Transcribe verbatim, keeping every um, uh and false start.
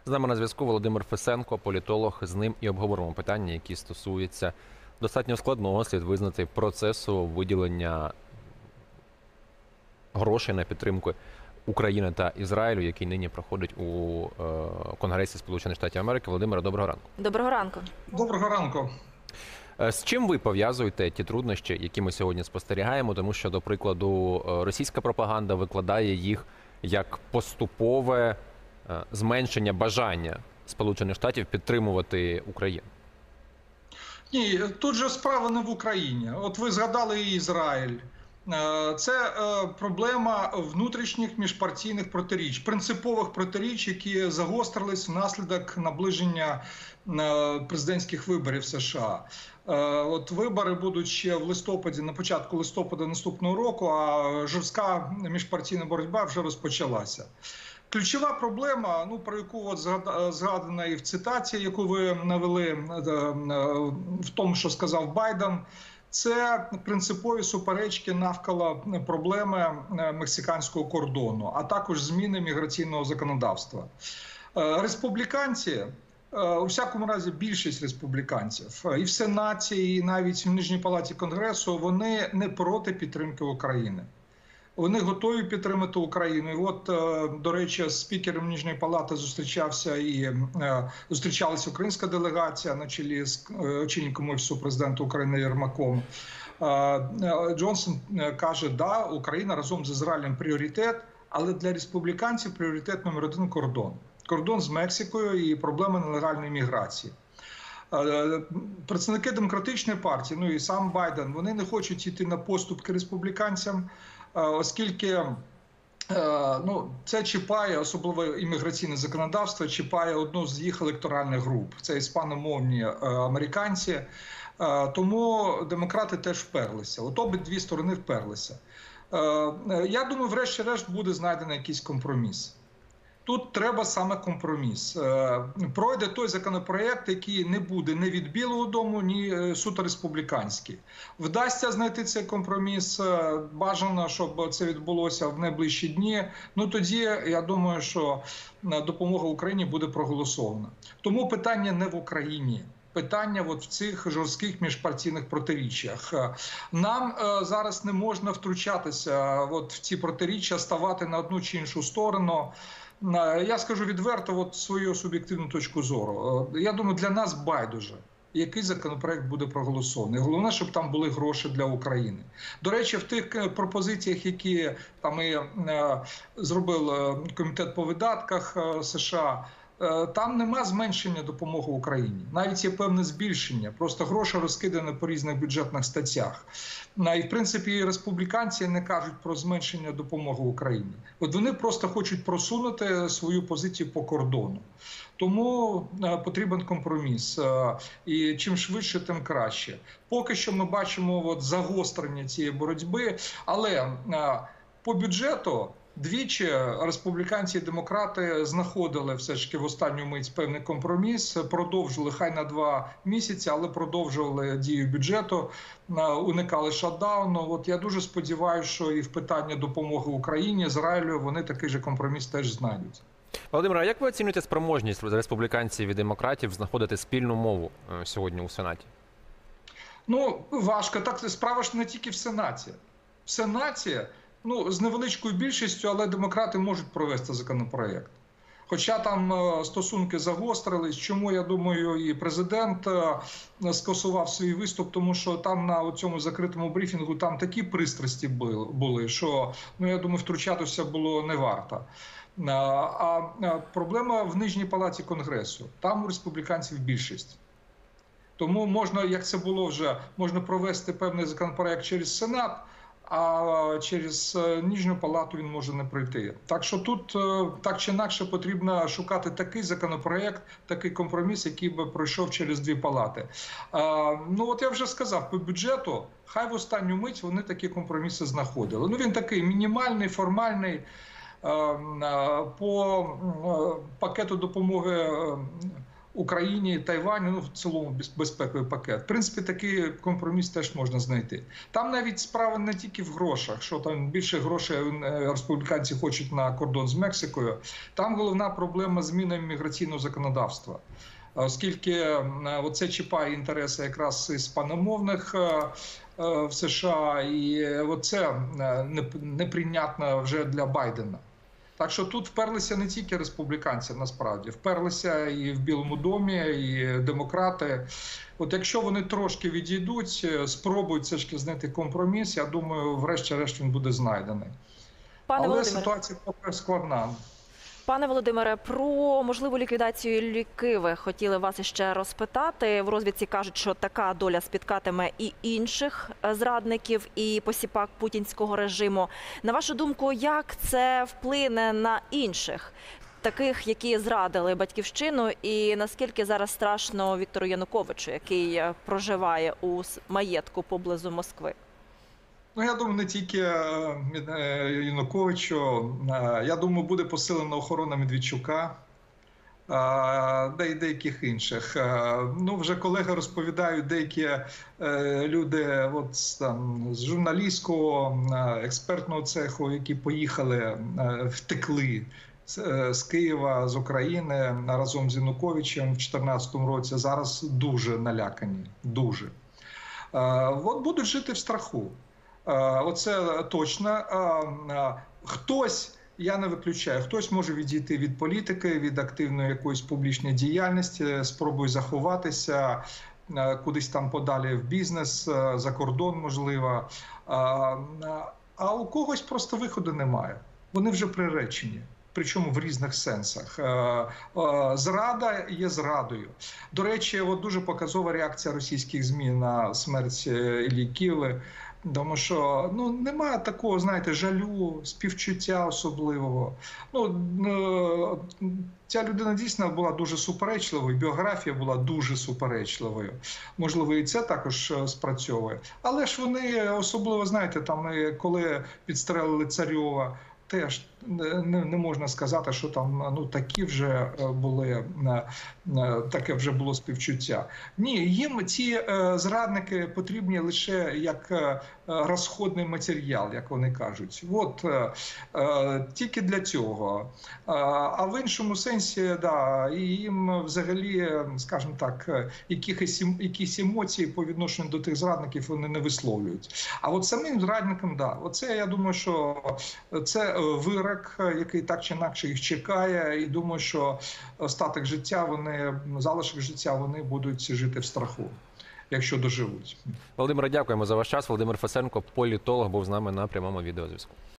З нами на зв'язку Володимир Фесенко, політолог. З ним і обговоримо питання, які стосуються достатньо складного, слід визнати, процесу виділення грошей на підтримку України та Ізраїлю, який нині проходить у Конгресі Сполучених Штатів Америки. Володимире, доброго ранку. Доброго ранку. Доброго ранку. З чим ви пов'язуєте ті труднощі, які ми сьогодні спостерігаємо? Тому що, до прикладу, російська пропаганда викладає їх як поступове зменшення бажання Сполучених Штатів підтримувати Україну. Ні, тут же справа не в Україні. От ви згадали Ізраїль. Це проблема внутрішніх міжпартійних протиріч, принципових протиріч, які загострились внаслідок наближення президентських виборів США. От вибори будуть ще в листопаді, на початку листопада наступного року, а жорстка міжпартійна боротьба вже розпочалася. Ключова проблема, ну, про яку от згадана і в цитаті, яку ви навели, в тому, що сказав Байден, це принципові суперечки навколо проблеми мексиканського кордону, а також зміни міграційного законодавства. Республіканці, у всякому разі більшість республіканців, і в Сенаті, і навіть в Нижній палаті Конгресу, вони не проти підтримки України. Вони готові підтримати Україну. І от, до речі, з спікером Нижньої палати зустрічався і зустрічалася українська делегація на чолі з очільником Офісу президента України Єрмаком. Джонсон каже, да, Україна разом з Ізраїлем пріоритет, але для республіканців пріоритет номер один – кордон. Кордон з Мексикою і проблеми нелегальної міграції. Представники демократичної партії, ну і сам Байден, вони не хочуть йти на поступки республіканцям, оскільки ну, це чіпає, особливо імміграційне законодавство, чіпає одну з їх електоральних груп. Це іспаномовні американці. Тому демократи теж вперлися. От обидві сторони вперлися. Я думаю, врешті-решт буде знайдений якийсь компроміс. Тут треба саме компроміс. Пройде той законопроєкт, який не буде ні від Білого дому, ні суто республіканський. Вдасться знайти цей компроміс, бажано, щоб це відбулося в найближчі дні. Ну тоді, я думаю, що допомога Україні буде проголосована. Тому питання не в Україні. Питання от в цих жорстких міжпартійних протиріччях. Нам е, зараз не можна втручатися от в ці протиріччя, ставати на одну чи іншу сторону. Я скажу відверто от свою суб'єктивну точку зору. Я думаю, для нас байдуже, який законопроект буде проголосований. Головне, щоб там були гроші для України. До речі, в тих пропозиціях, які там і е, зробив Комітет по видатках США, там нема зменшення допомоги Україні. Навіть є певне збільшення. Просто гроші розкидані по різних бюджетних статтях. І, в принципі, республіканці не кажуть про зменшення допомоги Україні. От вони просто хочуть просунути свою позицію по кордону. Тому потрібен компроміс. І чим швидше, тим краще. Поки що ми бачимо от загострення цієї боротьби. Але по бюджету двічі республіканці і демократи знаходили все ж таки в останню мить певний компроміс, продовжили, хай на два місяці, але продовжували дію бюджету, уникали шатдауну. От я дуже сподіваюся, що і в питанні допомоги Україні, Ізраїлю, вони такий же компроміс теж знайдуть. Володимире, а як ви оцінюєте спроможність республіканців і демократів знаходити спільну мову сьогодні у Сенаті? Ну, важко. Так, справа ж не тільки в Сенаті. В Сенаті, ну, з невеличкою більшістю, але демократи можуть провести законопроєкт. Хоча там стосунки загострились, чому, я думаю, і президент скасував свій виступ, тому що там на цьому закритому брифінгу там такі пристрасті були, що, ну, я думаю, втручатися було не варто. А проблема в Нижній палаті Конгресу. Там у республіканців більшість. Тому можна, як це було вже, можна провести певний законопроєкт через Сенат, а через Нижню палату він може не пройти. Так що тут так чи інакше потрібно шукати такий законопроєкт, такий компроміс, який би пройшов через дві палати. Ну от я вже сказав, по бюджету, хай в останню мить вони такі компроміси знаходили. Ну він такий мінімальний, формальний. По пакету допомоги Україні, Тайваню, ну в цілому безпековий пакет. В принципі, такий компроміс теж можна знайти. Там навіть справа не тільки в грошах, що там більше грошей республіканці хочуть на кордон з Мексикою. Там головна проблема зміни міграційного законодавства. Оскільки оце чіпає інтереси якраз із паномовних в США, і оце неприйнятно вже для Байдена. Так що тут вперлися не тільки республіканці, насправді, вперлися і в Білому домі, і демократи. От якщо вони трошки відійдуть, спробують все ж знайти компроміс, я думаю, врешті-решт він буде знайдений. Пане Але Володимире, ситуація поки складна. Пане Володимире, про можливу ліквідацію Лікиви хотіли вас іще розпитати. В розвідці кажуть, що така доля спіткатиме і інших зрадників, і посіпак путінського режиму. На вашу думку, як це вплине на інших, таких, які зрадили батьківщину, і наскільки зараз страшно Віктору Януковичу, який проживає у маєтку поблизу Москви? Ну, я думаю, не тільки Януковичу. Я думаю, буде посилена охорона Медведчука, де й деяких інших. Ну, вже колеги розповідають, деякі люди от, там, з журналістського, експертного цеху, які поїхали, втекли з Києва, з України разом з Януковичем в дві тисячі чотирнадцятому році, зараз дуже налякані, дуже. От будуть жити в страху. Оце точно. Хтось, я не виключаю, хтось може відійти від політики, від активної якоїсь публічної діяльності, спробує заховатися кудись там подалі в бізнес, за кордон, можливо. А у когось просто виходу немає. Вони вже приречені. Причому в різних сенсах. Зрада є зрадою. До речі, от дуже показова реакція російських ЗМІ на смерть Іллі Киви. Тому що ну, немає такого, знаєте, жалю, співчуття особливого. Ну, ця людина дійсно була дуже суперечливою, біографія була дуже суперечливою. Можливо, і це також спрацьовує. Але ж вони особливо, знаєте, там, коли підстрелили Царьова, теж не, не можна сказати, що там ну, такі вже були, таке вже було співчуття. Ні, їм ці зрадники потрібні лише як розходний матеріал, як вони кажуть. От, тільки для цього. А в іншому сенсі, да, їм взагалі, скажімо так, якісь, якісь емоції по відношенню до тих зрадників вони не висловлюють. А от самим зрадникам, да, оце, я думаю, що це вирок, який так чи інакше їх чекає, і думаю, що остаток життя, вони, залишок життя, вони будуть жити в страху, якщо доживуть. Володимире, дякуємо за ваш час. Володимир Фесенко, політолог, був з нами на прямому відеозв'язку.